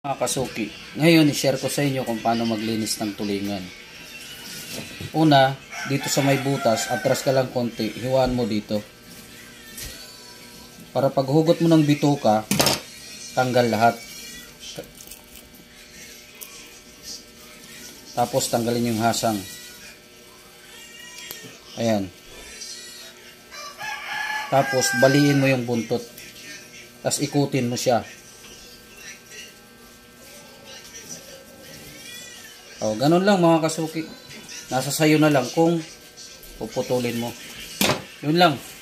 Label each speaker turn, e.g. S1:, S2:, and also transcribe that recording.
S1: Mga kasuki, ngayon i-share ko sa inyo kung paano maglinis ng tulingan. Una, dito sa may butas, atras ka lang konti, hiwaan mo dito. Para paghugot mo ng bituka, tanggal lahat. Tapos tanggalin yung hasang. Ayan. Tapos baliin mo yung buntot. Tapos ikutin mo siya. O, ganun lang mga kasuki. Nasa sayo na lang kung puputulin mo. Yun lang.